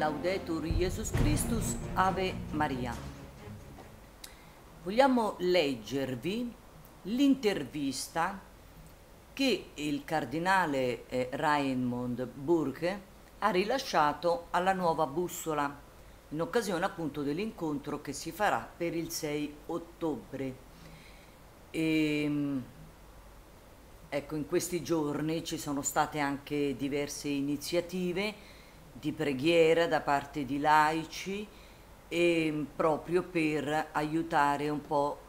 Laudetur Jesus Christus, Ave Maria. Vogliamo leggervi l'intervista che il cardinale Raimund Burke ha rilasciato alla Nuova Bussola in occasione appunto dell'incontro che si farà per il 6 ottobre. Ecco, in questi giorni ci sono state anche diverse iniziative di preghiera da parte di laici proprio per aiutare un po'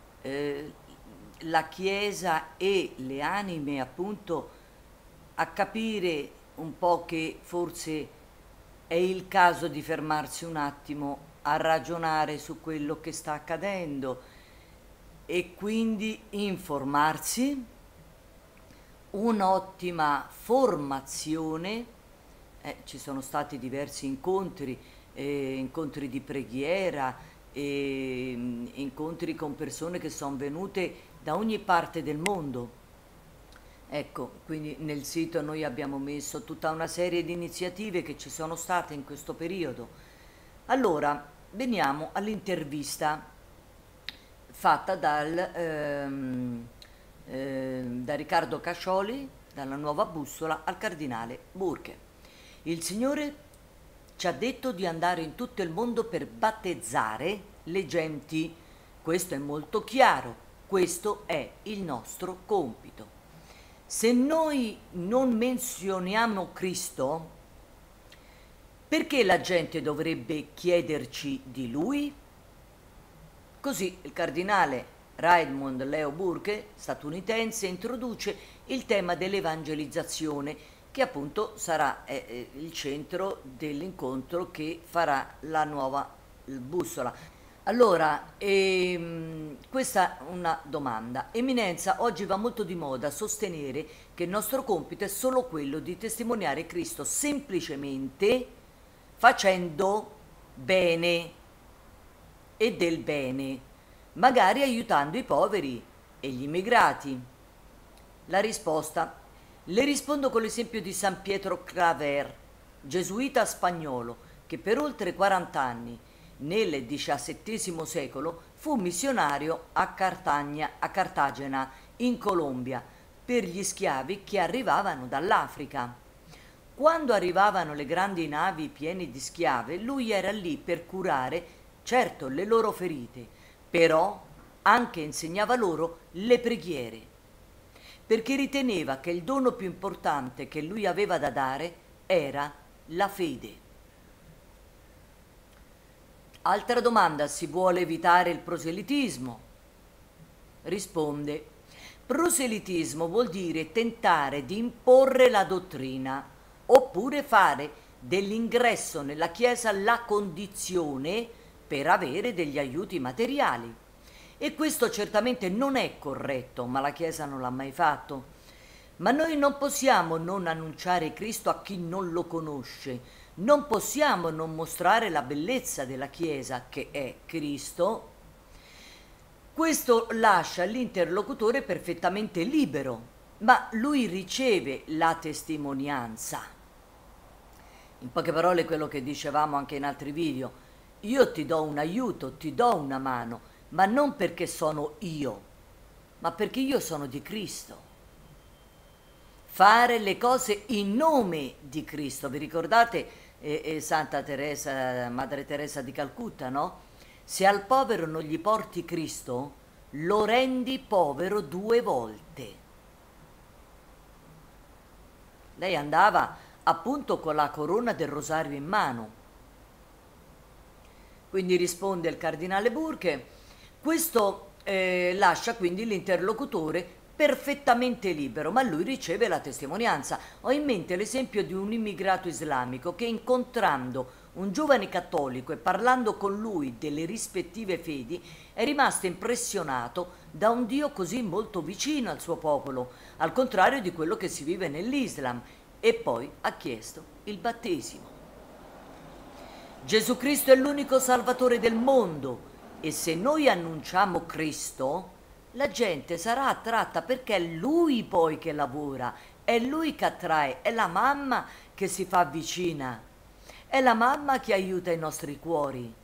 la Chiesa e le anime appunto a capire un po' che forse è il caso di fermarsi un attimo a ragionare su quello che sta accadendo e quindi informarsi, un'ottima formazione. Ci sono stati diversi incontri di preghiera, incontri con persone che sono venute da ogni parte del mondo. Ecco, quindi nel sito noi abbiamo messo tutta una serie di iniziative che ci sono state in questo periodo. Allora, veniamo all'intervista fatta da Riccardo Cascioli, dalla Nuova Bussola, al cardinale Burke. Il Signore ci ha detto di andare in tutto il mondo per battezzare le genti. Questo è molto chiaro, questo è il nostro compito. Se noi non menzioniamo Cristo, perché la gente dovrebbe chiederci di Lui? Così il cardinale Raimund Leo Burke, statunitense, introduce il tema dell'evangelizzazione, che appunto sarà il centro dell'incontro che farà la Nuova Bussola. Allora, questa è una domanda. Eminenza, oggi va molto di moda sostenere che il nostro compito è solo quello di testimoniare Cristo semplicemente facendo bene e del bene, magari aiutando i poveri e gli immigrati. La risposta: le rispondo con l'esempio di San Pietro Claver, gesuita spagnolo, che per oltre 40 anni, nel XVII secolo, fu missionario a Cartagena, in Colombia, per gli schiavi che arrivavano dall'Africa. Quando arrivavano le grandi navi piene di schiave, lui era lì per curare, certo, le loro ferite, però anche insegnava loro le preghiere, perché riteneva che il dono più importante che lui aveva da dare era la fede. Altra domanda: si vuole evitare il proselitismo? Risponde: proselitismo vuol dire tentare di imporre la dottrina, oppure fare dell'ingresso nella Chiesa la condizione per avere degli aiuti materiali. E questo certamente non è corretto, ma la Chiesa non l'ha mai fatto. Ma noi non possiamo non annunciare Cristo a chi non lo conosce, non possiamo non mostrare la bellezza della Chiesa, che è Cristo. Questo lascia l'interlocutore perfettamente libero, ma lui riceve la testimonianza. In poche parole, quello che dicevamo anche in altri video: io ti do un aiuto, ti do una mano, ma non perché sono io, ma perché io sono di Cristo. Fare le cose in nome di Cristo. Vi ricordate Santa Teresa, Madre Teresa di Calcutta, no? Se al povero non gli porti Cristo, lo rendi povero 2 volte. Lei andava appunto con la corona del rosario in mano. Quindi risponde il cardinale Burke: questo lascia quindi l'interlocutore perfettamente libero, ma lui riceve la testimonianza. Ho in mente l'esempio di un immigrato islamico che, incontrando un giovane cattolico e parlando con lui delle rispettive fedi, è rimasto impressionato da un Dio così molto vicino al suo popolo, al contrario di quello che si vive nell'Islam, e poi ha chiesto il battesimo. Gesù Cristo è l'unico Salvatore del mondo, e se noi annunciamo Cristo, la gente sarà attratta, perché è Lui poi che lavora, è Lui che attrae, è la mamma che si fa vicina. è la mamma che aiuta i nostri cuori.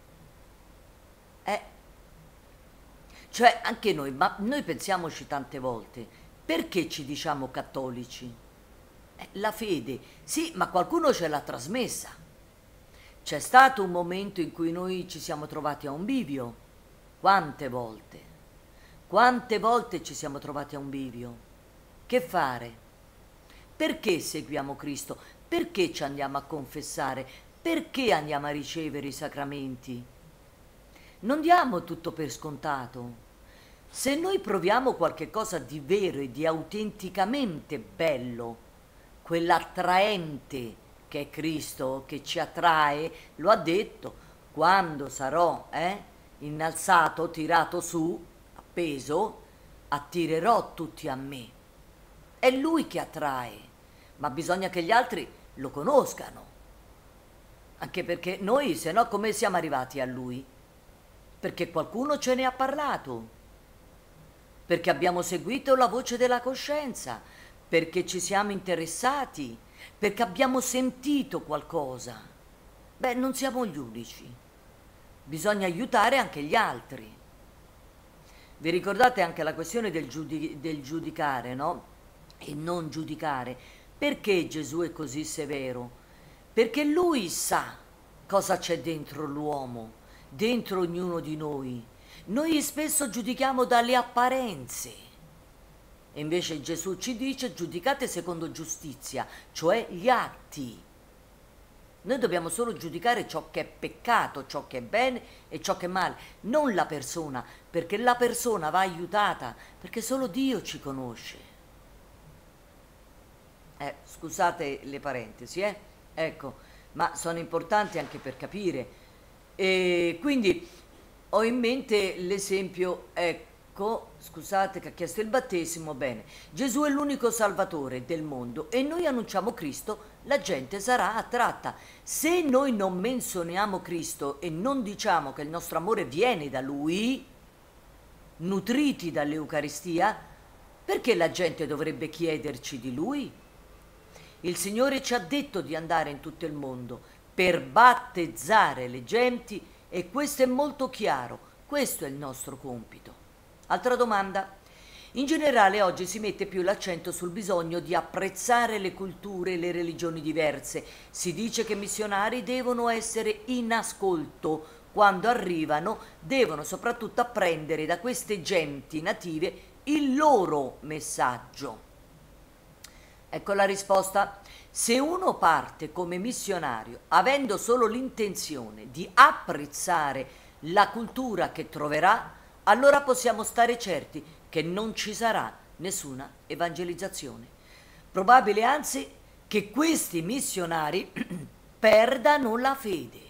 Cioè anche noi, ma noi pensiamoci tante volte, perché ci diciamo cattolici? La fede, sì, ma qualcuno ce l'ha trasmessa. C'è stato un momento in cui noi ci siamo trovati a un bivio. Quante volte? Quante volte ci siamo trovati a un bivio? Che fare? Perché seguiamo Cristo? Perché ci andiamo a confessare? Perché andiamo a ricevere i sacramenti? Non diamo tutto per scontato. Se noi proviamo qualche cosa di vero e di autenticamente bello, quell'attraente che è Cristo, che ci attrae, lo ha detto, quando sarò innalzato, tirato su, appeso, attirerò tutti a me. È Lui che attrae, ma bisogna che gli altri lo conoscano. Anche perché noi, se no, come siamo arrivati a Lui? Perché qualcuno ce ne ha parlato, perché abbiamo seguito la voce della coscienza, perché ci siamo interessati, perché abbiamo sentito qualcosa. Beh, non siamo gli unici, bisogna aiutare anche gli altri. Vi ricordate anche la questione del giudicare, no? E non giudicare. Perché Gesù è così severo? Perché Lui sa cosa c'è dentro l'uomo, dentro ognuno di noi. Noi spesso giudichiamo dalle apparenze. E invece Gesù ci dice: giudicate secondo giustizia, cioè gli atti. Noi dobbiamo solo giudicare ciò che è peccato, ciò che è bene e ciò che è male, non la persona, perché la persona va aiutata, perché solo Dio ci conosce. Scusate le parentesi, ecco, ma sono importanti anche per capire. E quindi ho in mente l'esempio, ecco, scusate che ha chiesto il battesimo, bene, Gesù è l'unico Salvatore del mondo e noi annunciamo Cristo, la gente sarà attratta. Se noi non menzioniamo Cristo e non diciamo che il nostro amore viene da Lui, nutriti dall'Eucaristia, perché la gente dovrebbe chiederci di Lui? Il Signore ci ha detto di andare in tutto il mondo per battezzare le genti e questo è molto chiaro, questo è il nostro compito. Altra domanda. In generale oggi si mette più l'accento sul bisogno di apprezzare le culture e le religioni diverse. Si dice che i missionari devono essere in ascolto. Quando arrivano devono soprattutto apprendere da queste genti native il loro messaggio. Ecco la risposta. Se uno parte come missionario avendo solo l'intenzione di apprezzare la cultura che troverà, allora possiamo stare certi che non ci sarà nessuna evangelizzazione. Probabile anzi che questi missionari perdano la fede.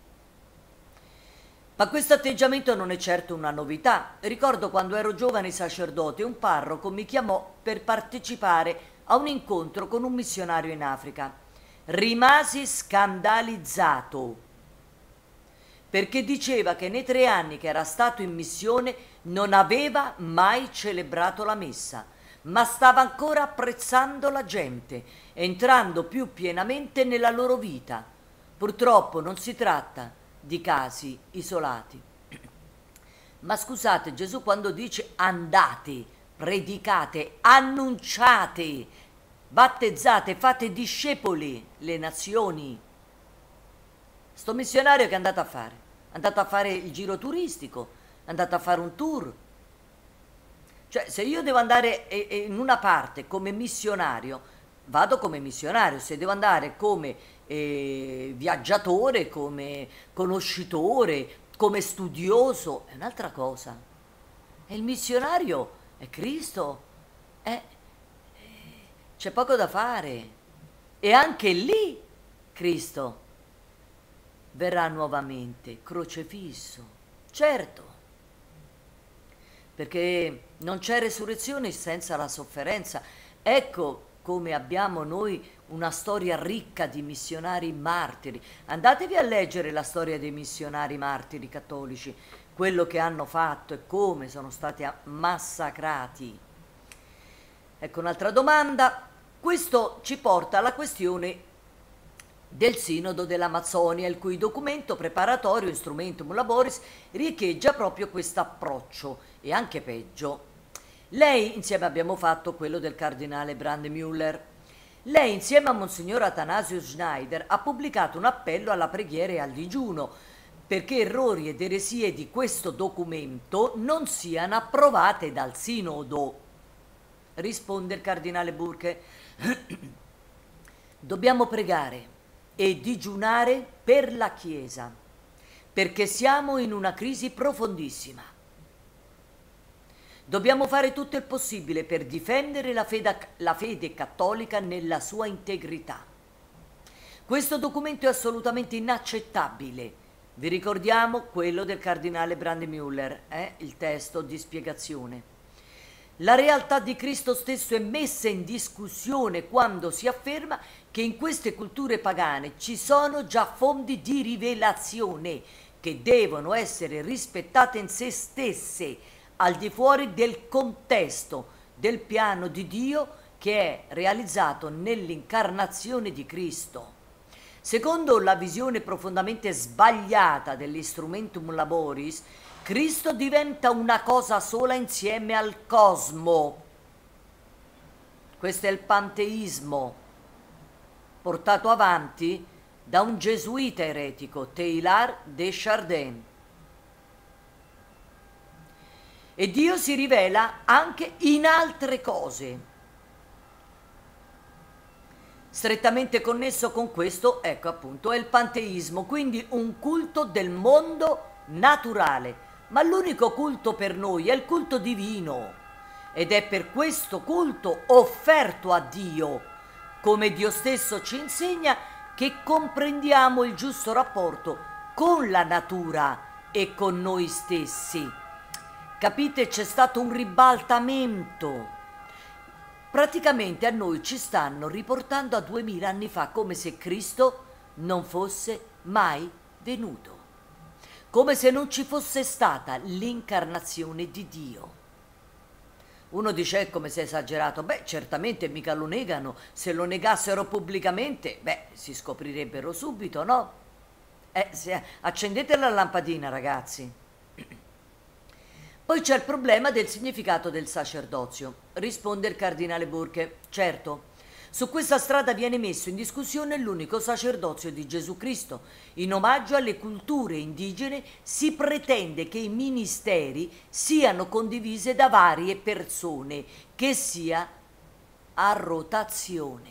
Ma questo atteggiamento non è certo una novità. Ricordo quando ero giovane sacerdote, un parroco mi chiamò per partecipare a un incontro con un missionario in Africa. Rimasi scandalizzato perché diceva che nei 3 anni che era stato in missione non aveva mai celebrato la messa, ma stava ancora apprezzando la gente, entrando più pienamente nella loro vita. Purtroppo non si tratta di casi isolati. Ma scusate, Gesù quando dice andate, predicate, annunciate, battezzate, fate discepoli le nazioni. Sto missionario che è andato a fare? È andato a fare il giro turistico, è andato a fare un tour. Cioè, se io devo andare in una parte come missionario, vado come missionario. Se devo andare come viaggiatore, come conoscitore, come studioso, è un'altra cosa. E il missionario è Cristo. C'è poco da fare. E anche lì Cristo verrà nuovamente crocefisso. Certo, perché non c'è resurrezione senza la sofferenza. Ecco come abbiamo noi una storia ricca di missionari martiri. Andatevi a leggere la storia dei missionari martiri cattolici, quello che hanno fatto e come sono stati massacrati. Ecco un'altra domanda. Questo ci porta alla questione del Sinodo dell'Amazzonia, il cui documento preparatorio Instrumentum Laboris riecheggia proprio questo approccio, e anche peggio. Lei, insieme abbiamo fatto quello del cardinale Brandemüller, lei insieme a Monsignor Athanasius Schneider ha pubblicato un appello alla preghiera e al digiuno perché errori ed eresie di questo documento non siano approvate dal Sinodo. Risponde il cardinale Burke: dobbiamo pregare e digiunare per la Chiesa, perché siamo in una crisi profondissima. Dobbiamo fare tutto il possibile per difendere la fede cattolica nella sua integrità. Questo documento è assolutamente inaccettabile. Vi ricordiamo quello del cardinale Brandemüller, il testo di spiegazione. La realtà di Cristo stesso è messa in discussione quando si afferma che in queste culture pagane ci sono già fonti di rivelazione che devono essere rispettate in se stesse, al di fuori del contesto del piano di Dio che è realizzato nell'incarnazione di Cristo. Secondo la visione profondamente sbagliata dell'Instrumentum Laboris, Cristo diventa una cosa sola insieme al cosmo. Questo è il panteismo portato avanti da un gesuita eretico, Teilhard de Chardin. E Dio si rivela anche in altre cose. Strettamente connesso con questo, ecco appunto, è il panteismo, quindi un culto del mondo naturale. Ma l'unico culto per noi è il culto divino, ed è per questo culto offerto a Dio, come Dio stesso ci insegna, che comprendiamo il giusto rapporto con la natura e con noi stessi. Capite? C'è stato un ribaltamento. Praticamente a noi ci stanno riportando a 2000 anni fa, come se Cristo non fosse mai venuto, come se non ci fosse stata l'incarnazione di Dio. Uno dice: come se è esagerato. Beh, certamente mica lo negano. Se lo negassero pubblicamente, si scoprirebbero subito, no? Accendete la lampadina, ragazzi. Poi c'è il problema del significato del sacerdozio. Risponde il cardinale Burke: certo, su questa strada viene messo in discussione l'unico sacerdozio di Gesù Cristo. In omaggio alle culture indigene si pretende che i ministeri siano condivisi da varie persone, che sia a rotazione.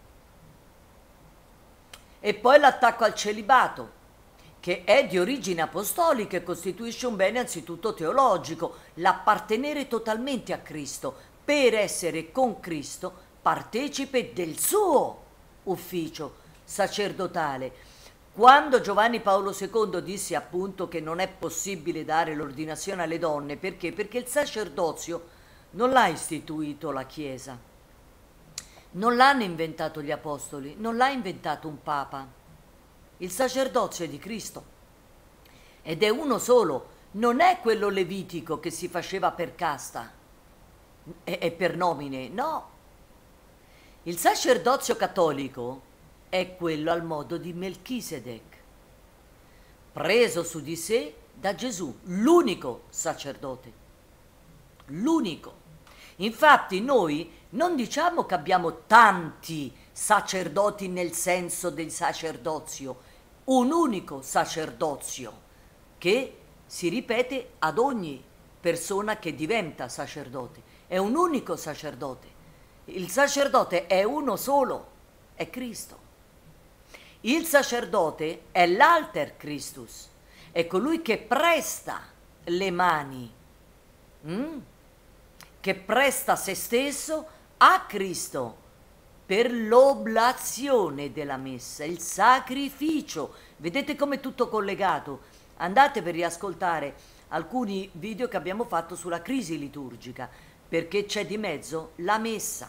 E poi l'attacco al celibato, che è di origine apostolica e costituisce un bene anzitutto teologico, l'appartenere totalmente a Cristo per essere con Cristo partecipe del suo ufficio sacerdotale. Quando Giovanni Paolo II disse appunto che non è possibile dare l'ordinazione alle donne, perché? Perché il sacerdozio non l'ha istituito la Chiesa, non l'hanno inventato gli apostoli, non l'ha inventato un papa. Il sacerdozio è di Cristo ed è uno solo, non è quello levitico che si faceva per casta e per nomine, no. Il sacerdozio cattolico è quello al modo di Melchisedec, preso su di sé da Gesù, l'unico sacerdote, l'unico. Infatti noi non diciamo che abbiamo tanti sacerdoti nel senso del sacerdozio, un unico sacerdozio che si ripete ad ogni persona che diventa sacerdote. È un unico sacerdote. Il sacerdote è uno solo, è Cristo. Il sacerdote è l'alter Christus, è colui che presta le mani, che presta se stesso a Cristo per l'oblazione della messa, il sacrificio. Vedete come è tutto collegato? Andate per riascoltare alcuni video che abbiamo fatto sulla crisi liturgica, perché c'è di mezzo la messa.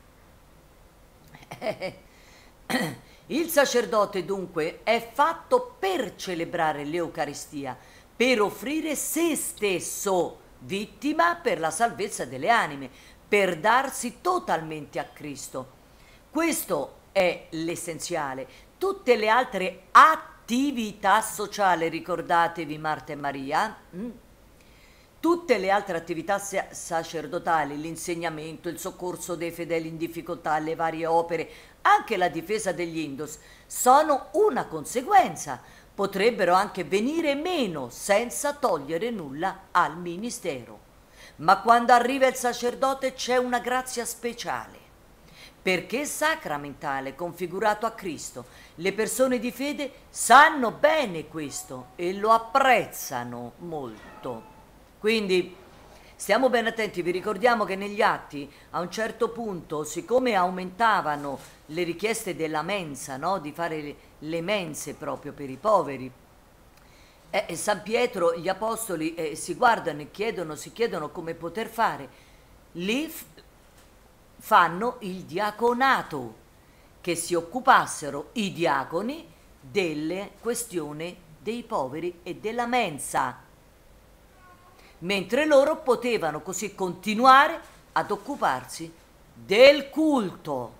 Il sacerdote dunque è fatto per celebrare l'Eucaristia, per offrire se stesso vittima per la salvezza delle anime, per darsi totalmente a Cristo. Questo è l'essenziale. tutte le altre attività sociali, ricordatevi Marta e Maria, tutte le altre attività sacerdotali, l'insegnamento, il soccorso dei fedeli in difficoltà, le varie opere, anche la difesa degli Indus, sono una conseguenza. Potrebbero anche venire meno senza togliere nulla al ministero. Ma quando arriva il sacerdote c'è una grazia speciale, perché è sacramentale, configurato a Cristo. Le persone di fede sanno bene questo e lo apprezzano molto. Quindi stiamo ben attenti, vi ricordiamo che negli atti a un certo punto, siccome aumentavano le richieste della mensa, no? Di fare le mense proprio per i poveri, San Pietro, gli apostoli si guardano e si chiedono come poter fare. Lì fanno il diaconato, che si occupassero i diaconi delle questioni dei poveri e della mensa, mentre loro potevano così continuare ad occuparsi del culto.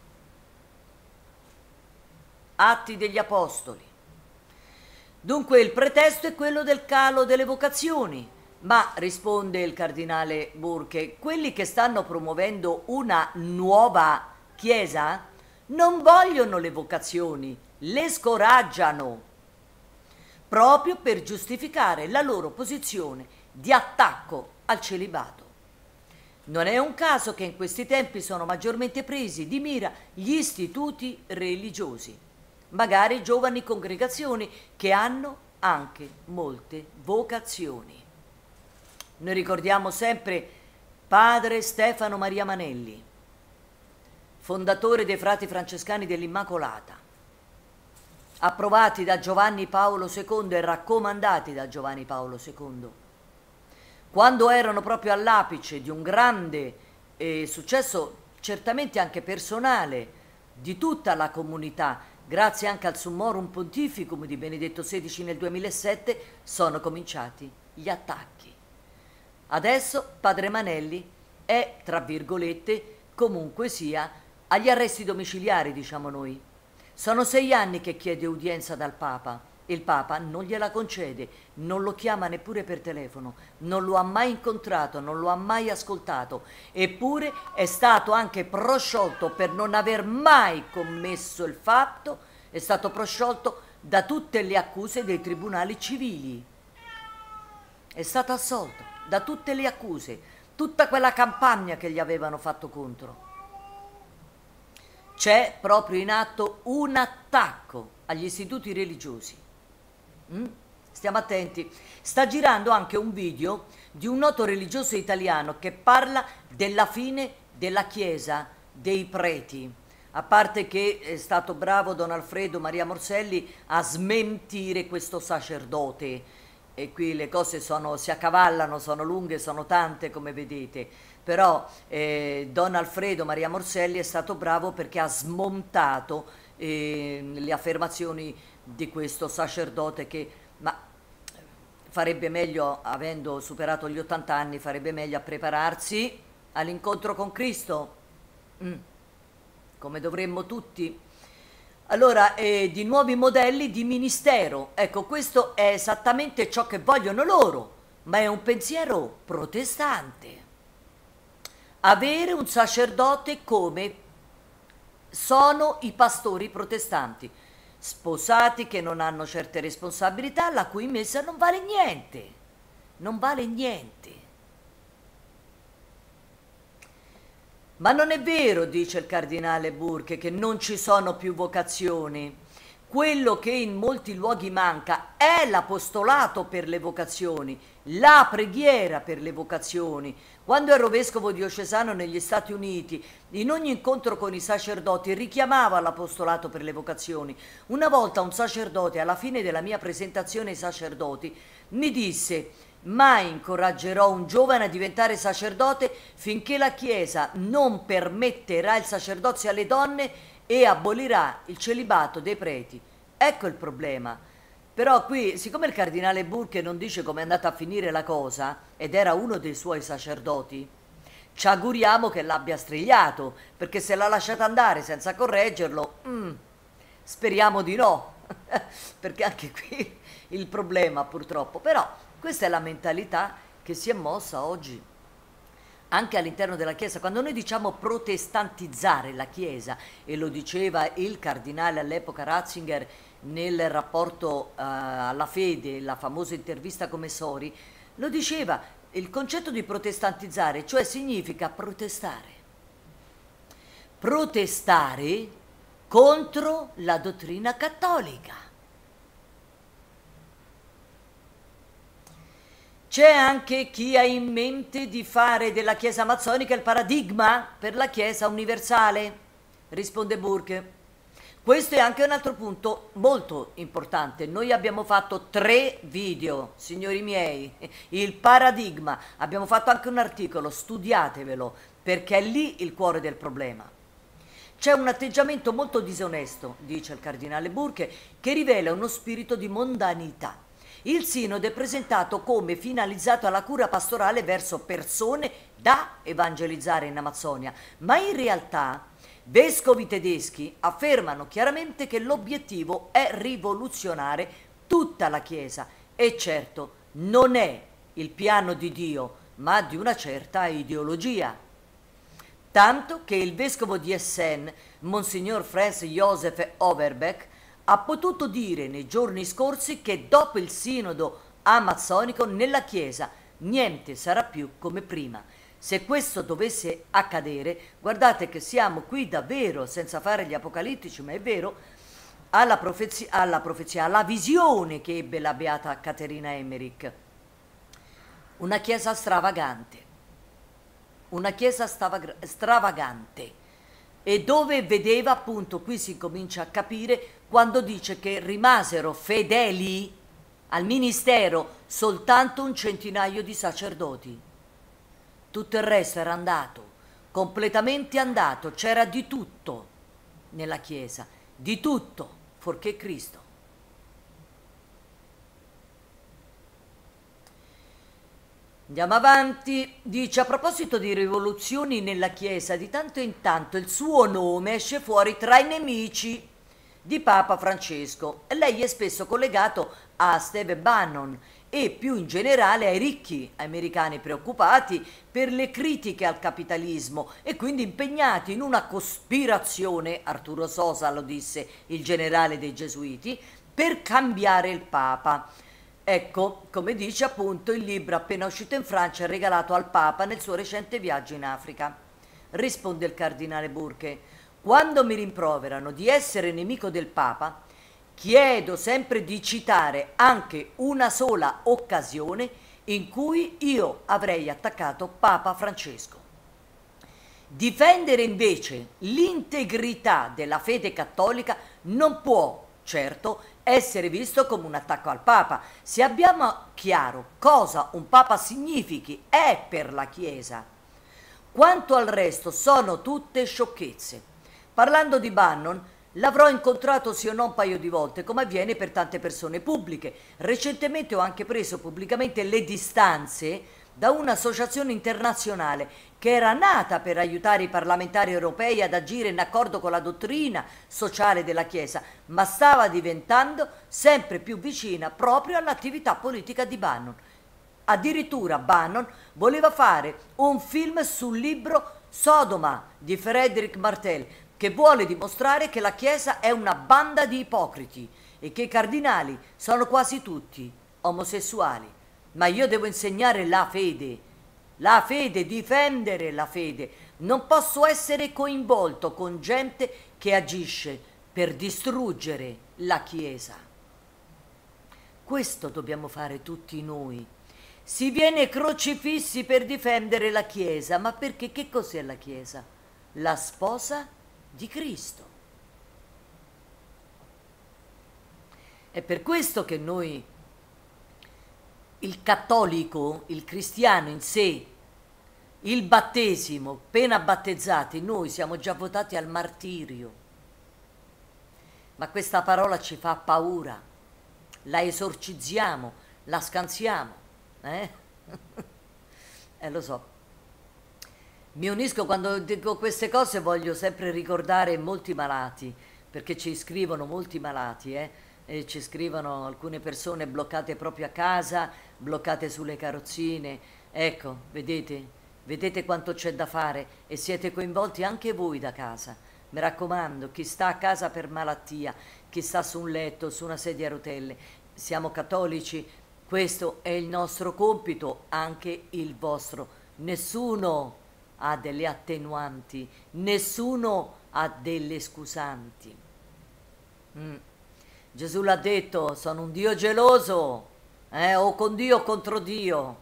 Atti degli Apostoli. Dunque il pretesto è quello del calo delle vocazioni, ma risponde il cardinale Burke, quelli che stanno promuovendo una nuova Chiesa non vogliono le vocazioni, le scoraggiano, proprio per giustificare la loro posizione di attacco al celibato. Non è un caso che in questi tempi sono maggiormente presi di mira gli istituti religiosi, magari giovani congregazioni che hanno anche molte vocazioni. Noi ricordiamo sempre padre Stefano Maria Manelli, fondatore dei Frati Francescani dell'Immacolata, approvati da Giovanni Paolo II e raccomandati da Giovanni Paolo II, quando erano proprio all'apice di un grande successo, certamente anche personale, di tutta la comunità, grazie anche al Summorum Pontificum di Benedetto XVI nel 2007, sono cominciati gli attacchi. Adesso padre Manelli è, tra virgolette, comunque sia, agli arresti domiciliari, diciamo noi. Sono 6 anni che chiede udienza dal Papa. Il Papa non gliela concede, non lo chiama neppure per telefono, non lo ha mai incontrato, non lo ha mai ascoltato, eppure è stato anche prosciolto per non aver mai commesso il fatto, è stato prosciolto da tutte le accuse dei tribunali civili. È stato assolto da tutte le accuse, tutta quella campagna che gli avevano fatto contro. C'è proprio in atto un attacco agli istituti religiosi. Stiamo attenti. Sta girando anche un video di un noto religioso italiano che parla della fine della Chiesa, dei preti. A parte che è stato bravo Don Alfredo Maria Morselli a smentire questo sacerdote, e qui le cose si accavallano, sono lunghe, sono tante come vedete, però Don Alfredo Maria Morselli è stato bravo perché ha smontato le affermazioni di questo sacerdote che, ma farebbe meglio, avendo superato gli 80 anni, farebbe meglio a prepararsi all'incontro con Cristo, come dovremmo tutti. Allora, di nuovi modelli di ministero, ecco, questo è esattamente ciò che vogliono loro, ma è un pensiero protestante. Avere un sacerdote come sono i pastori protestanti, sposati che non hanno certe responsabilità, la cui messa non vale niente, non vale niente. Ma non è vero, dice il cardinale Burke, che non ci sono più vocazioni. Quello che in molti luoghi manca è l'apostolato per le vocazioni, la preghiera per le vocazioni. Quando ero vescovo diocesano negli Stati Uniti, in ogni incontro con i sacerdoti richiamavo all'apostolato per le vocazioni. Una volta un sacerdote, alla fine della mia presentazione ai sacerdoti, mi disse: mai incoraggerò un giovane a diventare sacerdote finché la Chiesa non permetterà il sacerdozio alle donne e abolirà il celibato dei preti. Ecco il problema. Però qui, siccome il cardinale Burke non dice come è andata a finire la cosa, ed era uno dei suoi sacerdoti, ci auguriamo che l'abbia strigliato, perché se l'ha lasciata andare senza correggerlo, Speriamo di no, perché anche qui il problema purtroppo. Però questa è la mentalità che si è mossa oggi anche all'interno della Chiesa. Quando noi diciamo protestantizzare la Chiesa, e lo diceva il cardinale all'epoca Ratzinger nel rapporto alla fede, la famosa intervista come Sori, lo diceva, il concetto di protestantizzare, cioè significa protestare contro la dottrina cattolica. C'è anche chi ha in mente di fare della Chiesa mazzonica il paradigma per la Chiesa universale, risponde Burke. Questo è anche un altro punto molto importante. Noi abbiamo fatto 3 video, signori miei, il paradigma. Abbiamo fatto anche un articolo, studiatevelo, perché è lì il cuore del problema. C'è un atteggiamento molto disonesto, dice il cardinale Burke, che rivela uno spirito di mondanità. Il Sinode è presentato come finalizzato alla cura pastorale verso persone da evangelizzare in Amazzonia, ma in realtà vescovi tedeschi affermano chiaramente che l'obiettivo è rivoluzionare tutta la Chiesa e certo non è il piano di Dio, ma di una certa ideologia. Tanto che il vescovo di Essen, Monsignor Franz Josef Overbeck, ha potuto dire nei giorni scorsi che dopo il sinodo amazzonico nella Chiesa niente sarà più come prima. Se questo dovesse accadere, guardate che siamo qui davvero, senza fare gli apocalittici, ma è vero, alla profezia, alla visione che ebbe la beata Caterina Emmerich. Una Chiesa stravagante, stravagante, e dove vedeva, appunto, qui si comincia a capire, quando dice che rimasero fedeli al ministero soltanto un centinaio di sacerdoti. Tutto il resto era andato, completamente andato, c'era di tutto nella Chiesa, di tutto, fuorché Cristo. Andiamo avanti, dice, a proposito di rivoluzioni nella Chiesa, di tanto in tanto il suo nome esce fuori tra i nemici di Papa Francesco. Lei è spesso collegato a Steve Bannon e più in generale ai ricchi americani preoccupati per le critiche al capitalismo e quindi impegnati in una cospirazione, Arturo Sosa lo disse, il generale dei Gesuiti, per cambiare il Papa. Ecco, come dice appunto il libro appena uscito in Francia regalato al Papa nel suo recente viaggio in Africa. Risponde il cardinale Burke: quando mi rimproverano di essere nemico del Papa, chiedo sempre di citare anche una sola occasione in cui io avrei attaccato Papa Francesco. Difendere invece l'integrità della fede cattolica non può, certo, essere visto come un attacco al Papa. Se abbiamo chiaro cosa un Papa significhi è per la Chiesa. Quanto al resto sono tutte sciocchezze. Parlando di Bannon, l'avrò incontrato sì o no un paio di volte, come avviene per tante persone pubbliche. Recentemente ho anche preso pubblicamente le distanze da un'associazione internazionale che era nata per aiutare i parlamentari europei ad agire in accordo con la dottrina sociale della Chiesa, ma stava diventando sempre più vicina proprio all'attività politica di Bannon. Addirittura Bannon voleva fare un film sul libro Sodoma di Frédéric Martel, che vuole dimostrare che la Chiesa è una banda di ipocriti e che i cardinali sono quasi tutti omosessuali. Ma io devo insegnare la fede, difendere la fede. Non posso essere coinvolto con gente che agisce per distruggere la Chiesa. Questo dobbiamo fare tutti noi. Si viene crocifissi per difendere la Chiesa, ma perché? Che cos'è la Chiesa? La sposa di Cristo. È per questo che noi, il cattolico, il cristiano in sé, il battesimo, appena battezzati, noi siamo già votati al martirio. Ma questa parola ci fa paura, la esorcizziamo, la scansiamo, lo so. Mi unisco quando dico queste cose, voglio sempre ricordare molti malati, perché ci scrivono molti malati, e ci scrivono alcune persone bloccate proprio a casa, bloccate sulle carrozzine. Ecco, vedete quanto c'è da fare e siete coinvolti anche voi da casa. Mi raccomando, chi sta a casa per malattia, chi sta su un letto, su una sedia a rotelle, siamo cattolici, questo è il nostro compito, anche il vostro. Nessuno ha delle attenuanti, nessuno ha delle scusanti. Gesù l'ha detto, sono un Dio geloso, o con Dio o contro Dio.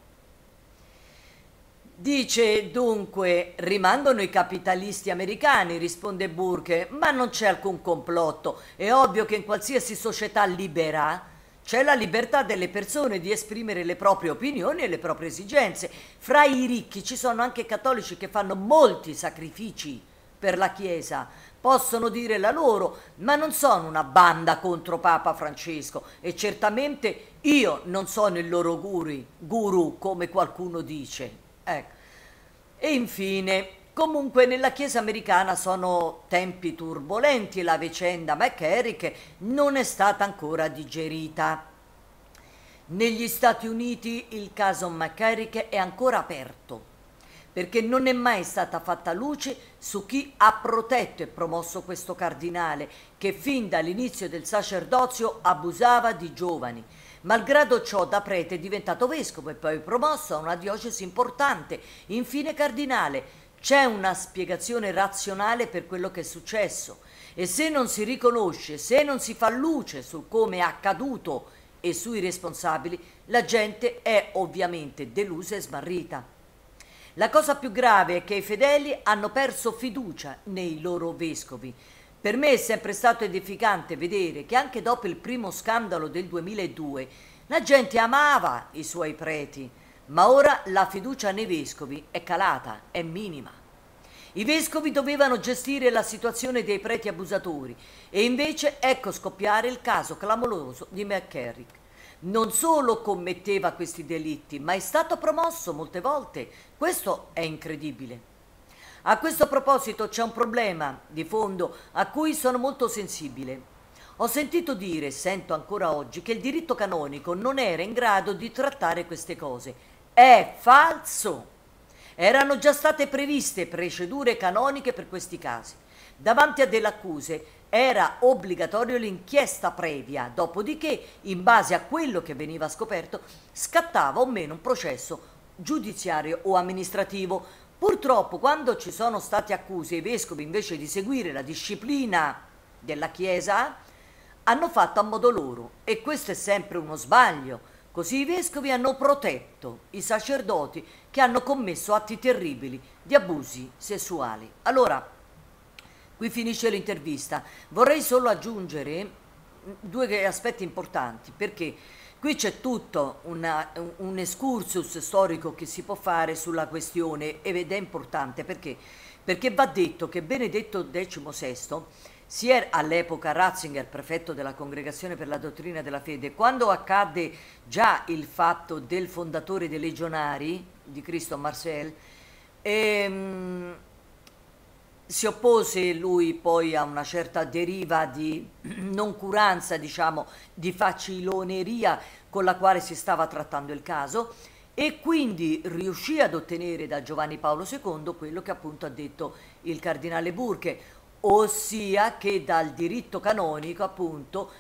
Dice dunque, rimangono i capitalisti americani, risponde Burke, ma non c'è alcun complotto. È ovvio che in qualsiasi società libera c'è la libertà delle persone di esprimere le proprie opinioni e le proprie esigenze. Fra i ricchi ci sono anche cattolici che fanno molti sacrifici per la Chiesa, possono dire la loro, ma non sono una banda contro Papa Francesco e certamente io non sono il loro guru come qualcuno dice. Ecco. E infine, comunque nella Chiesa americana sono tempi turbolenti, la vicenda McCarrick non è stata ancora digerita. Negli Stati Uniti il caso McCarrick è ancora aperto, perché non è mai stata fatta luce su chi ha protetto e promosso questo cardinale, che fin dall'inizio del sacerdozio abusava di giovani. Malgrado ciò, da prete è diventato vescovo e poi promosso a una diocesi importante, infine cardinale. C'è una spiegazione razionale per quello che è successo e se non si riconosce, se non si fa luce su come è accaduto e sui responsabili, la gente è ovviamente delusa e smarrita. La cosa più grave è che i fedeli hanno perso fiducia nei loro vescovi. Per me è sempre stato edificante vedere che anche dopo il primo scandalo del 2002 la gente amava i suoi preti, ma ora la fiducia nei vescovi è calata, è minima. I vescovi dovevano gestire la situazione dei preti abusatori e invece ecco scoppiare il caso clamoroso di McCarrick. Non solo commetteva questi delitti, ma è stato promosso molte volte. Questo è incredibile. A questo proposito c'è un problema di fondo a cui sono molto sensibile. Ho sentito dire, sento ancora oggi, che il diritto canonico non era in grado di trattare queste cose. È falso! Erano già state previste procedure canoniche per questi casi. Davanti a delle accuse era obbligatorio l'inchiesta previa, dopodiché, in base a quello che veniva scoperto, scattava o meno un processo giudiziario o amministrativo. Purtroppo, quando ci sono state accuse, i vescovi, invece di seguire la disciplina della Chiesa, hanno fatto a modo loro, e questo è sempre uno sbaglio. Così i vescovi hanno protetto i sacerdoti che hanno commesso atti terribili di abusi sessuali. Allora, qui finisce l'intervista. Vorrei solo aggiungere due aspetti importanti, perché qui c'è tutto un excursus storico che si può fare sulla questione ed è importante perché va detto che Benedetto XVI si era all'epoca Ratzinger, prefetto della Congregazione per la Dottrina della Fede, quando accadde già il fatto del fondatore dei Legionari, di Cristo Marcel, si oppose lui poi a una certa deriva di noncuranza, diciamo, di faciloneria con la quale si stava trattando il caso e quindi riuscì ad ottenere da Giovanni Paolo II quello che appunto ha detto il cardinale Burke, ossia che dal diritto canonico appunto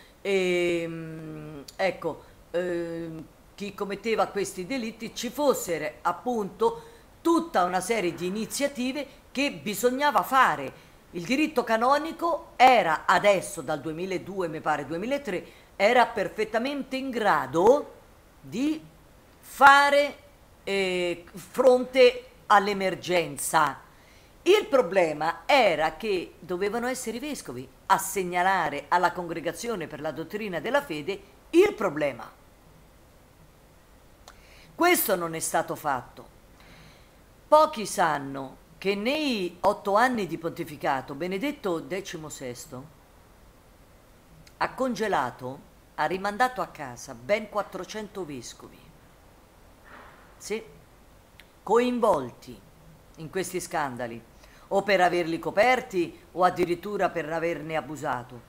chi commetteva questi delitti ci fosse appunto tutta una serie di iniziative che bisognava fare. Il diritto canonico era adesso, dal 2002 mi pare 2003, era perfettamente in grado di fare fronte all'emergenza. Il problema era che dovevano essere i vescovi a segnalare alla Congregazione per la Dottrina della Fede il problema. Questo non è stato fatto. Pochi sanno che nei 8 anni di pontificato Benedetto XVI ha congelato, ha rimandato a casa ben 400 vescovi, sì, coinvolti in questi scandali. o per averli coperti o addirittura per averne abusato.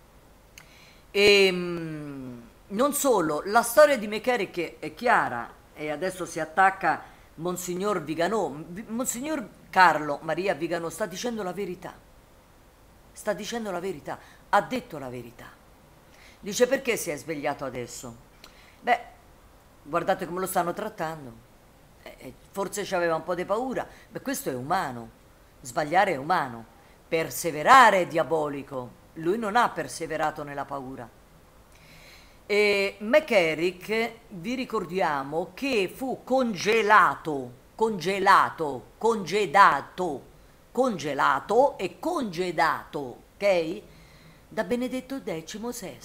E non solo, la storia di McCarrick è chiara e adesso si attacca Monsignor Viganò. Monsignor Carlo Maria Viganò sta dicendo la verità, sta dicendo la verità, ha detto la verità. Dice: perché si è svegliato adesso? Beh, guardate come lo stanno trattando. Forse ci aveva un po' di paura. Beh, questo è umano, sbagliare è umano, perseverare è diabolico. Lui non ha perseverato nella paura. E McCarrick, vi ricordiamo che fu congelato e congedato, ok? Da Benedetto XVI.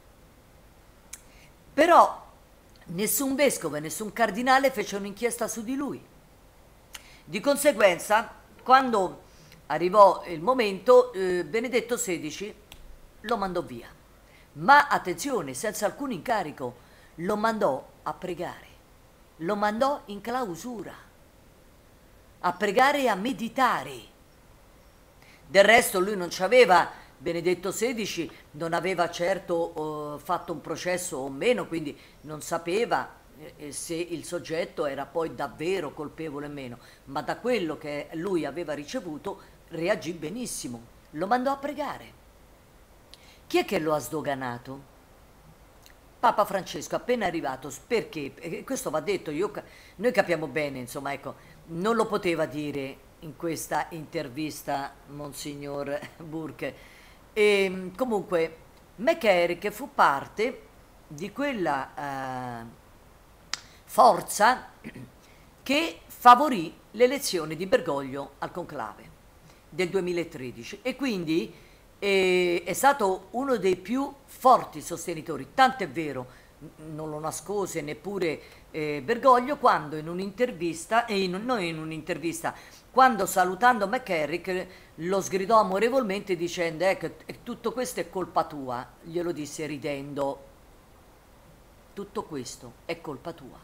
Però nessun vescovo e nessun cardinale fece un'inchiesta su di lui. Di conseguenza, quando arrivò il momento, Benedetto XVI lo mandò via. Ma attenzione, senza alcun incarico, lo mandò a pregare, lo mandò in clausura, a pregare e a meditare. Del resto lui non c'aveva, Benedetto XVI non aveva certo fatto un processo o meno, quindi non sapeva se il soggetto era poi davvero colpevole o meno, ma da quello che lui aveva ricevuto reagì benissimo, lo mandò a pregare. Chi è che lo ha sdoganato? Papa Francesco, appena arrivato. Perché? Perché questo va detto, noi capiamo bene, insomma, ecco, non lo poteva dire in questa intervista Monsignor Burke. E comunque McCarrick fu parte di quella forza che favorì l'elezione di Bergoglio al conclave del 2013 e quindi è stato uno dei più forti sostenitori, tant'è vero, non lo nascose neppure Bergoglio, quando in un'intervista, non in un'intervista, quando salutando McCarrick lo sgridò amorevolmente dicendo che tutto questo è colpa tua, glielo disse ridendo, tutto questo è colpa tua.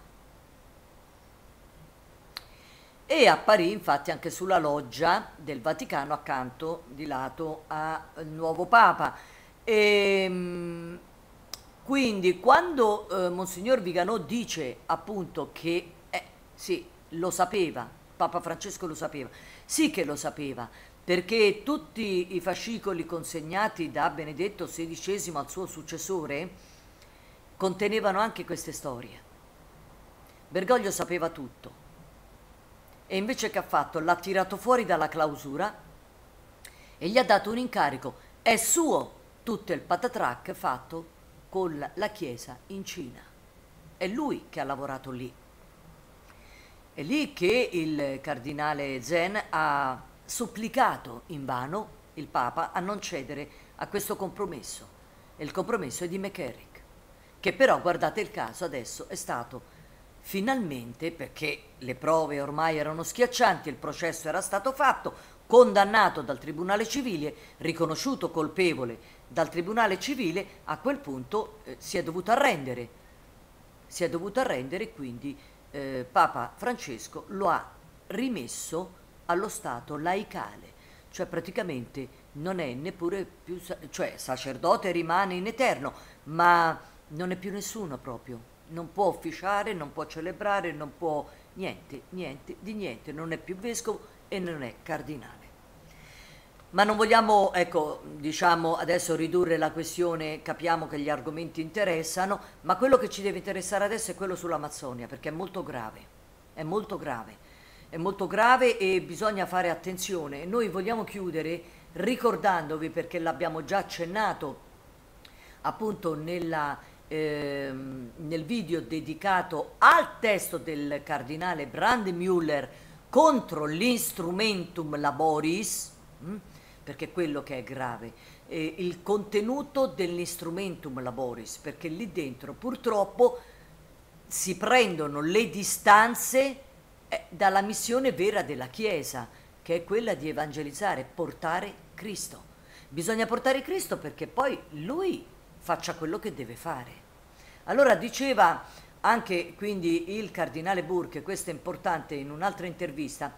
E apparì infatti anche sulla loggia del Vaticano accanto di lato al nuovo Papa. Quindi quando Monsignor Viganò dice appunto che sì, lo sapeva, Papa Francesco lo sapeva, sì che lo sapeva, perché tutti i fascicoli consegnati da Benedetto XVI al suo successore contenevano anche queste storie. Bergoglio sapeva tutto. E invece che ha fatto? L'ha tirato fuori dalla clausura e gli ha dato un incarico. È suo tutto il patatrac fatto con la Chiesa in Cina. È lui che ha lavorato lì. È lì che il cardinale Zen ha supplicato invano il Papa a non cedere a questo compromesso. E il compromesso è di McCarrick, che però, guardate il caso, adesso è stato finalmente, perché le prove ormai erano schiaccianti, il processo era stato fatto, condannato dal Tribunale Civile, riconosciuto colpevole dal Tribunale Civile, a quel punto si è dovuto arrendere. Si è dovuto arrendere e quindi Papa Francesco lo ha rimesso allo stato laicale, cioè praticamente non è neppure più, cioè sacerdote rimane in eterno, ma non è più nessuno proprio. Non può officiare, non può celebrare, non può niente di niente, non è più vescovo e non è cardinale. Ma non vogliamo, ecco, diciamo adesso ridurre la questione, capiamo che gli argomenti interessano, ma quello che ci deve interessare adesso è quello sull'Amazzonia, perché è molto grave, è molto grave, è molto grave e bisogna fare attenzione. Noi vogliamo chiudere ricordandovi, perché l'abbiamo già accennato appunto nel video dedicato al testo del cardinale Brandemüller contro l'Instrumentum Laboris, perché è quello che è grave, il contenuto dell'Instrumentum Laboris, perché lì dentro purtroppo si prendono le distanze dalla missione vera della Chiesa, che è quella di evangelizzare, portare Cristo. Bisogna portare Cristo perché poi Lui faccia quello che deve fare. Allora diceva anche quindi il cardinale Burke, questo è importante, in un'altra intervista,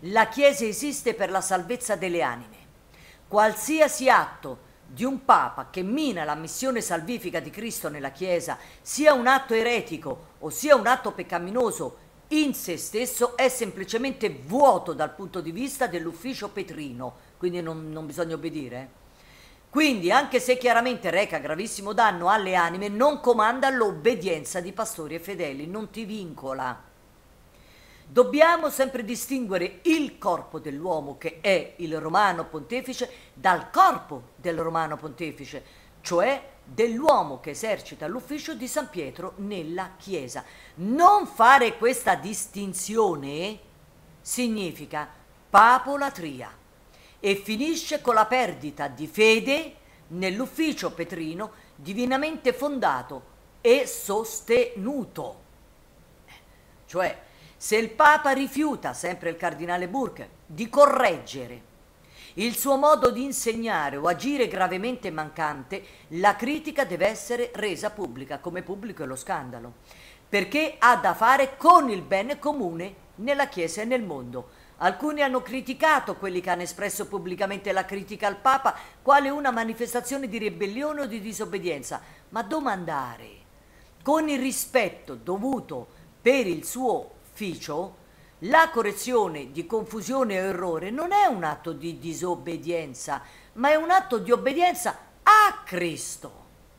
La Chiesa esiste per la salvezza delle anime. Qualsiasi atto di un Papa che mina la missione salvifica di Cristo nella Chiesa, sia un atto eretico o sia un atto peccaminoso in se stesso, è semplicemente vuoto dal punto di vista dell'ufficio petrino, quindi non bisogna obbedire. Quindi, anche se chiaramente reca gravissimo danno alle anime, non comanda l'obbedienza di pastori e fedeli, non ti vincola. Dobbiamo sempre distinguere il corpo dell'uomo, che è il Romano Pontefice, dal corpo del Romano Pontefice, cioè dell'uomo che esercita l'ufficio di San Pietro nella Chiesa. Non fare questa distinzione significa papolatria e finisce con la perdita di fede nell'ufficio petrino divinamente fondato e sostenuto. Cioè, se il Papa rifiuta, sempre il cardinale Burke, di correggere il suo modo di insegnare o agire gravemente mancante, la critica deve essere resa pubblica, come pubblico è lo scandalo, perché ha da fare con il bene comune nella Chiesa e nel mondo. Alcuni hanno criticato quelli che hanno espresso pubblicamente la critica al Papa quale una manifestazione di ribellione o di disobbedienza, ma domandare, con il rispetto dovuto per il suo ufficio, la correzione di confusione o errore non è un atto di disobbedienza, ma è un atto di obbedienza a Cristo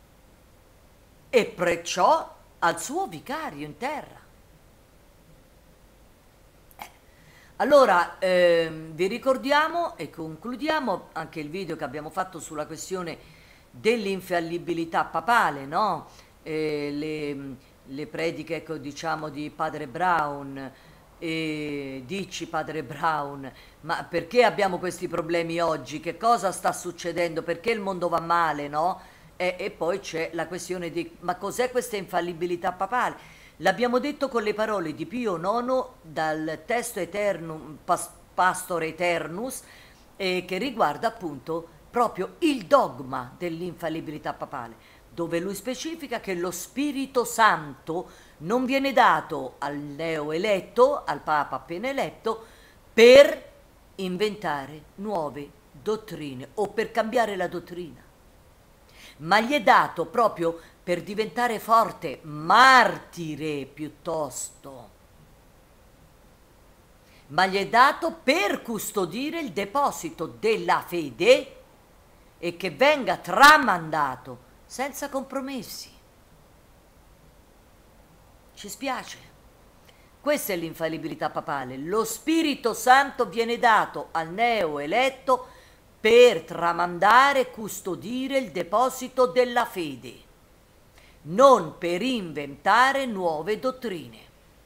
e perciò al suo vicario in terra. Allora, vi ricordiamo e concludiamo anche il video che abbiamo fatto sulla questione dell'infallibilità papale, no? Le prediche, ecco, diciamo, di Padre Brown, dici Padre Brown, ma perché abbiamo questi problemi oggi? Che cosa sta succedendo? Perché il mondo va male, no? E poi c'è la questione di, ma cos'è questa infallibilità papale? L'abbiamo detto con le parole di Pio IX dal testo Eternum, Pastor Eternus, che riguarda appunto proprio il dogma dell'infallibilità papale, dove lui specifica che lo Spirito Santo non viene dato al neoeletto, al Papa appena eletto, per inventare nuove dottrine o per cambiare la dottrina, ma gli è dato proprio per diventare forte, martire piuttosto, ma gli è dato per custodire il deposito della fede e che venga tramandato senza compromessi. Ci spiace. Questa è l'infallibilità papale. Lo Spirito Santo viene dato al neoeletto per tramandare e custodire il deposito della fede, non per inventare nuove dottrine.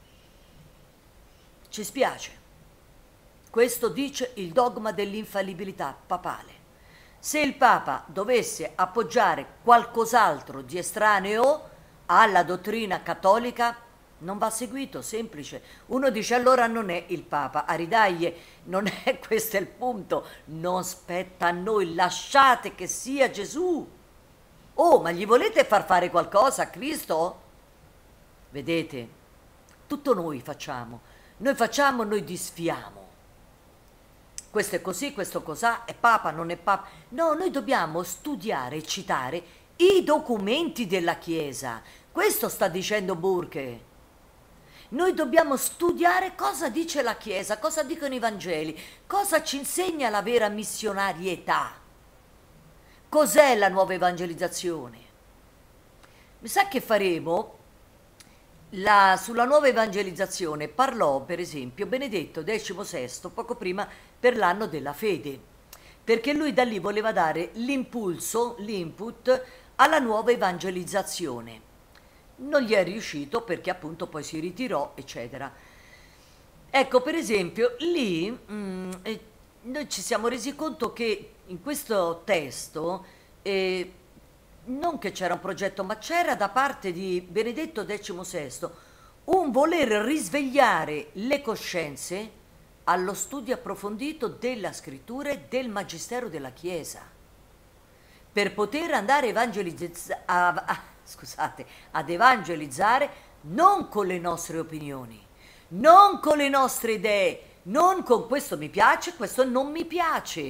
Ci spiace. Questo dice il dogma dell'infallibilità papale. Se il Papa dovesse appoggiare qualcos'altro di estraneo alla dottrina cattolica, non va seguito, semplice. Uno dice allora non è il Papa, aridaglie, non è questo il punto, non spetta a noi, lasciate che sia Gesù. Oh, ma gli volete far fare qualcosa a Cristo? Vedete, tutto noi facciamo, noi disfiamo. Questo è così, questo cos'ha, è Papa, non è Papa. No, noi dobbiamo studiare e citare i documenti della Chiesa. Questo sta dicendo Burke. Noi dobbiamo studiare cosa dice la Chiesa, cosa dicono i Vangeli, cosa ci insegna la vera missionarietà. Cos'è la nuova evangelizzazione? Mi sa che faremo sulla nuova evangelizzazione. Parlò per esempio Benedetto XVI poco prima per l'anno della fede, perché lui da lì voleva dare l'impulso, l'input alla nuova evangelizzazione. Non gli è riuscito perché appunto poi si ritirò, eccetera. Ecco, per esempio, lì noi ci siamo resi conto che in questo testo, non che c'era un progetto, ma c'era da parte di Benedetto XVI un voler risvegliare le coscienze allo studio approfondito della scrittura e del magistero della Chiesa, per poter andare ad evangelizzare non con le nostre opinioni, non con le nostre idee, Non con questo mi piace, questo non mi piace.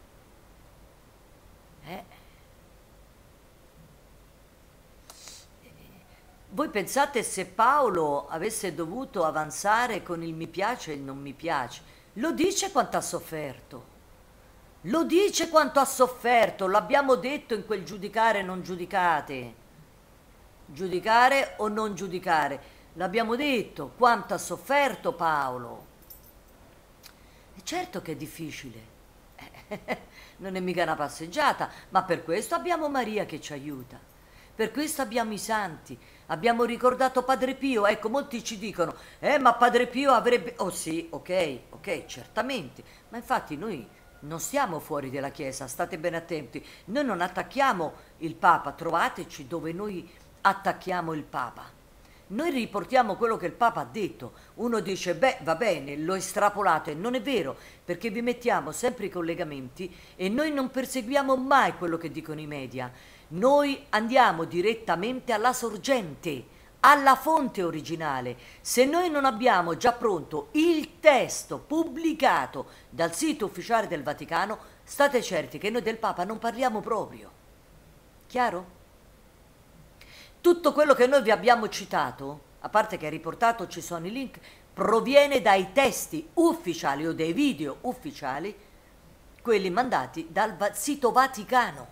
Voi pensate se Paolo avesse dovuto avanzare con il mi piace e il non mi piace? Lo dice quanto ha sofferto. Lo dice quanto ha sofferto, l'abbiamo detto in quel giudicare e non giudicate. Giudicare o non giudicare? L'abbiamo detto quanto ha sofferto Paolo. E certo che è difficile. Non è mica una passeggiata, ma per questo abbiamo Maria che ci aiuta. Per questo abbiamo i santi. Abbiamo ricordato Padre Pio. Ecco, molti ci dicono, ma Padre Pio avrebbe... Oh sì, ok, certamente. Ma infatti noi non stiamo fuori dalla Chiesa, state ben attenti. Noi non attacchiamo il Papa, trovateci dove noi attacchiamo il Papa. Noi riportiamo quello che il Papa ha detto. Uno dice, beh, va bene, l'ho estrapolato, e non è vero, perché vi mettiamo sempre i collegamenti e noi non perseguiamo mai quello che dicono i media. Noi andiamo direttamente alla sorgente, alla fonte originale. Se noi non abbiamo già pronto il testo pubblicato dal sito ufficiale del Vaticano, state certi che noi del Papa non parliamo proprio. Chiaro? Tutto quello che noi vi abbiamo citato, a parte che è riportato, ci sono i link, proviene dai testi ufficiali o dai video ufficiali, quelli mandati dal sito Vaticano.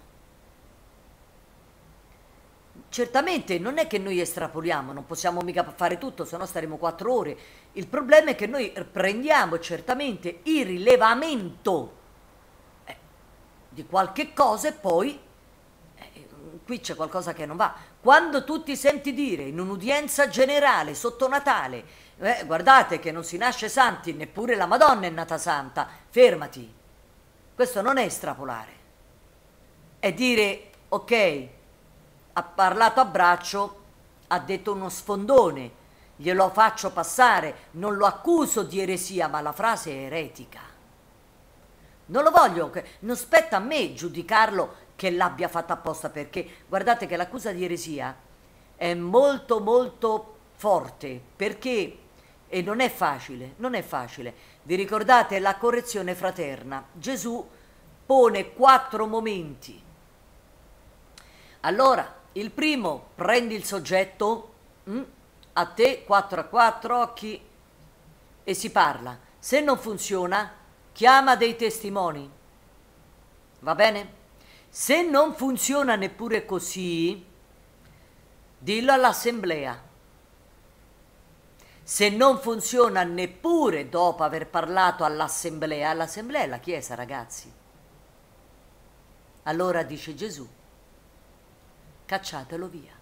Certamente non è che noi estrapoliamo, non possiamo mica fare tutto, se no staremo 4 ore. Il problema è che noi prendiamo certamente il rilevamento di qualche cosa e poi qui c'è qualcosa che non va. Quando tu ti senti dire in un'udienza generale sotto Natale, guardate che non si nasce santi, neppure la Madonna è nata santa, fermati. Questo non è estrapolare, è dire ok, ha parlato a braccio, ha detto uno sfondone, glielo faccio passare, non lo accuso di eresia, ma la frase è eretica. Non lo voglio, non spetta a me giudicarlo che l'abbia fatta apposta, perché guardate che l'accusa di eresia è molto molto forte, perché e non è facile, non è facile. Vi ricordate la correzione fraterna? Gesù pone 4 momenti. Allora, il primo, prendi il soggetto, a te 4 a 4 occhi e si parla. Se non funziona, chiama dei testimoni. Va bene? Se non funziona neppure così, dillo all'assemblea. Se non funziona neppure dopo aver parlato all'assemblea è la Chiesa, ragazzi. Allora dice Gesù, cacciatelo via.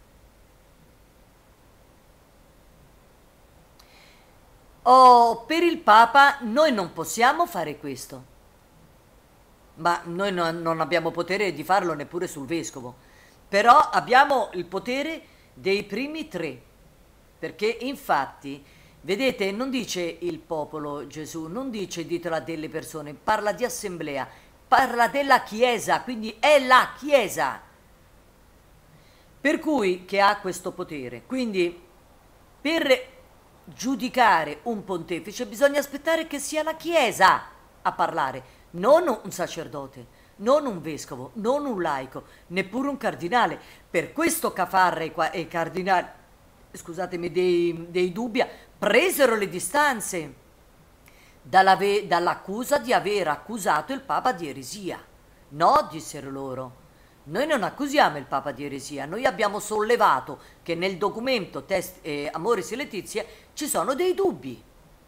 Oh, per il Papa noi non possiamo fare questo. Ma noi non abbiamo potere di farlo neppure sul vescovo, però abbiamo il potere dei primi 3, perché infatti, vedete, non dice il popolo Gesù, non dice ditelo a delle persone, parla di assemblea, parla della Chiesa, quindi è la Chiesa, per cui che ha questo potere. Quindi per giudicare un pontefice bisogna aspettare che sia la Chiesa a parlare, non un sacerdote, non un vescovo, non un laico, neppure un cardinale. Per questo Cafarra e i cardinali, scusatemi, dei Dubbia, presero le distanze dall'accusa di aver accusato il Papa di eresia. No, dissero loro, noi non accusiamo il Papa di eresia, noi abbiamo sollevato che nel documento Amoris Laetitia ci sono dei dubbi.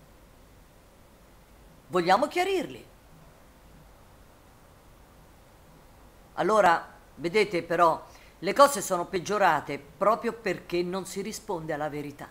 Vogliamo chiarirli. Allora, vedete però, le cose sono peggiorate proprio perché non si risponde alla verità.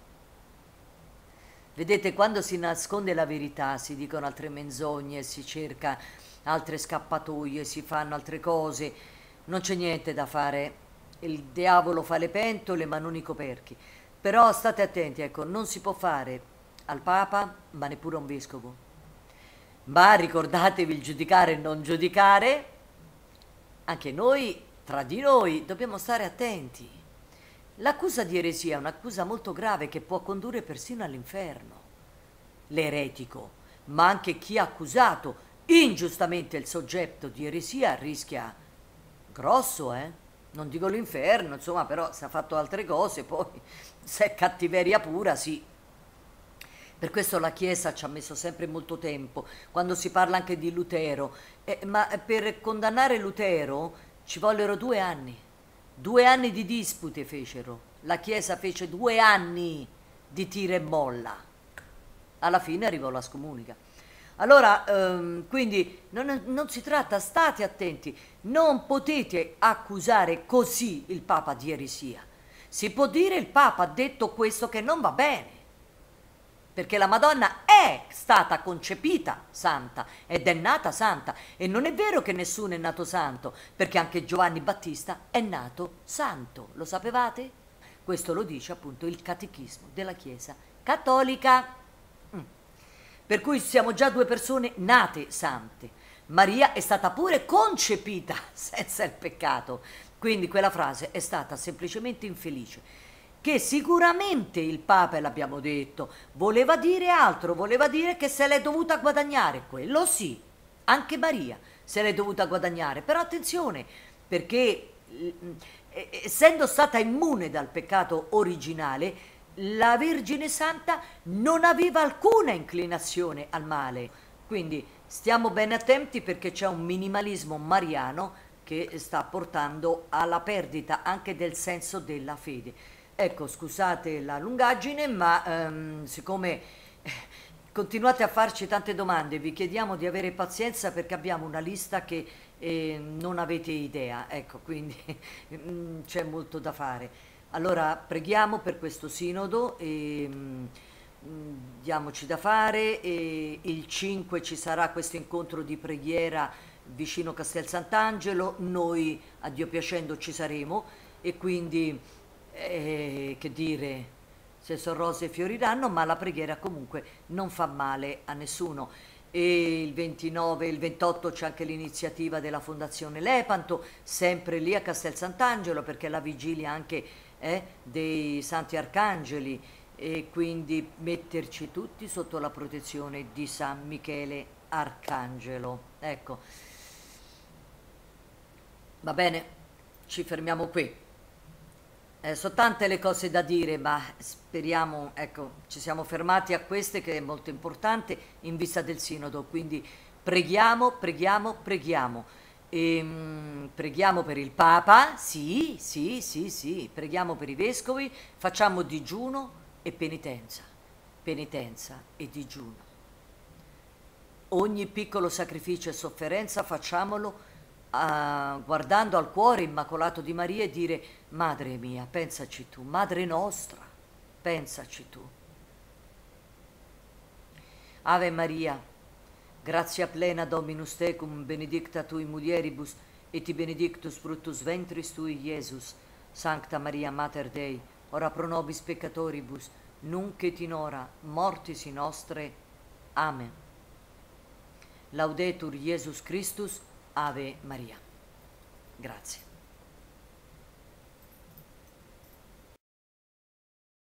Vedete, quando si nasconde la verità, si dicono altre menzogne, si cerca altre scappatoie, si fanno altre cose, non c'è niente da fare, il diavolo fa le pentole ma non i coperchi. Però state attenti, ecco, non si può fare al Papa, ma neppure a un vescovo. Ma ricordatevi il giudicare e non giudicare. Anche noi, tra di noi, dobbiamo stare attenti. L'accusa di eresia è un'accusa molto grave che può condurre persino all'inferno. L'eretico. ma anche chi ha accusato ingiustamente il soggetto di eresia rischia grosso, non dico l'inferno, insomma, però se ha fatto altre cose, poi se è cattiveria pura, sì. Per questo la Chiesa ci ha messo sempre molto tempo, quando si parla anche di Lutero, ma per condannare Lutero ci vollero 2 anni. 2 anni di dispute fecero. La Chiesa fece 2 anni di tira e molla. Alla fine arrivò la scomunica. Allora, quindi non si tratta, state attenti, non potete accusare così il Papa di eresia. Si può dire il Papa ha detto questo che non va bene, perché la Madonna è stata concepita santa ed è nata santa, e non è vero che nessuno è nato santo, perché anche Giovanni Battista è nato santo, lo sapevate? Questo lo dice appunto il Catechismo della Chiesa Cattolica. Per cui siamo già 2 persone nate sante. Maria è stata pure concepita senza il peccato, quindi quella frase è stata semplicemente infelice, che sicuramente il Papa, e l'abbiamo detto, voleva dire altro, voleva dire che se l'è dovuta guadagnare, quello sì, anche Maria se l'è dovuta guadagnare, però attenzione, perché essendo stata immune dal peccato originale, la Vergine Santa non aveva alcuna inclinazione al male, quindi stiamo ben attenti, perché c'è un minimalismo mariano che sta portando alla perdita anche del senso della fede. Ecco, scusate la lungaggine, ma siccome continuate a farci tante domande, vi chiediamo di avere pazienza, perché abbiamo una lista che non avete idea, ecco, quindi c'è molto da fare. Allora preghiamo per questo sinodo e diamoci da fare. E il 5 ci sarà questo incontro di preghiera vicino Castel Sant'Angelo, noi a Dio piacendo ci saremo, e quindi che dire, se sono rose fioriranno, ma la preghiera comunque non fa male a nessuno. E il 29 e il 28 c'è anche l'iniziativa della Fondazione Lepanto, sempre lì a Castel Sant'Angelo, perché è la vigilia anche dei Santi Arcangeli, e quindi metterci tutti sotto la protezione di San Michele Arcangelo. Ecco, va bene, ci fermiamo qui. Sono tante le cose da dire, ma speriamo, ecco, ci siamo fermati a queste, che è molto importante in vista del sinodo, quindi preghiamo, preghiamo, preghiamo. Preghiamo per il Papa, sì, sì, sì, sì, preghiamo per i vescovi, facciamo digiuno e penitenza, penitenza e digiuno. Ogni piccolo sacrificio e sofferenza facciamolo guardando al cuore immacolato di Maria, e dire: Madre mia, pensaci tu, Madre nostra, pensaci tu. Ave Maria, gratia plena Dominus tecum, benedicta tui mulieribus, et benedictus fructus ventris tui, Iesus. Sancta Maria Mater Dei, ora pro nobis peccatoribus, nunc et in hora mortis nostre. Amen. Laudetur Jesus Christus. Ave Maria. Grazie.